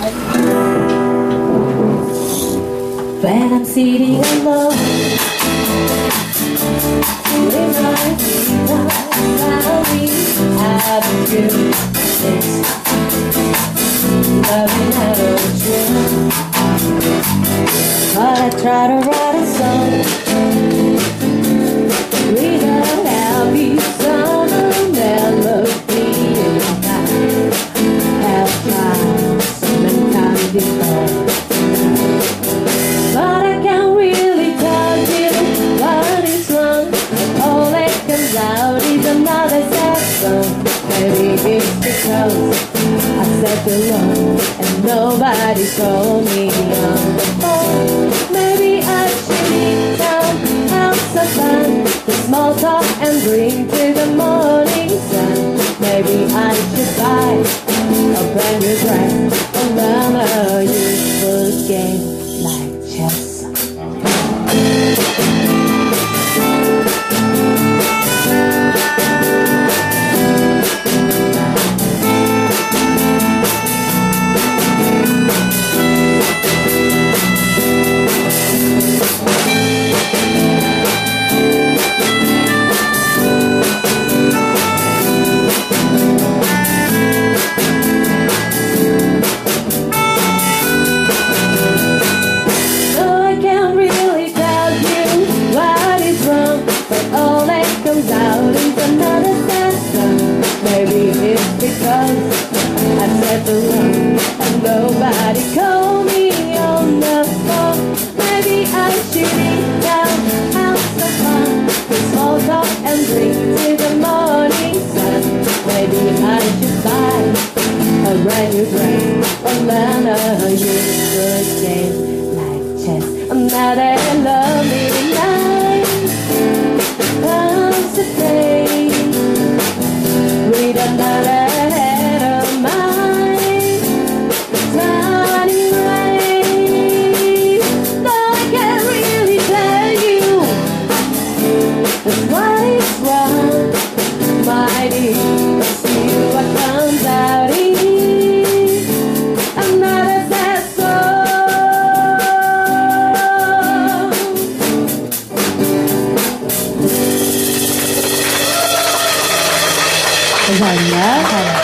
When I'm sitting alone with my feet up, slowly having good things, loving out of tune. But I try to write a song without happy summer melody. I've tried so many times before, but I can't really tell you what is wrong. All that comes out is another sad song. Maybe it's because I sat alone and nobody called me on the phone. Maybe I should down, have some fun, the small talk and bring to the morning sun. Maybe I should buy a brand new dress and learn a useful game like chess. Out into another sad song. Maybe it's because I sat alone and nobody called me on the phone. Maybe I should eat down, have some fun, with small talk and drink to the morning sun. Maybe I should buy a brand new dress or learn a useful game like chess. Another lovely night comes today with another head of mine, turning rain. Though I can't really tell you what is wrong, my dear. Let's see what comes out in another sad song. 감사합니다.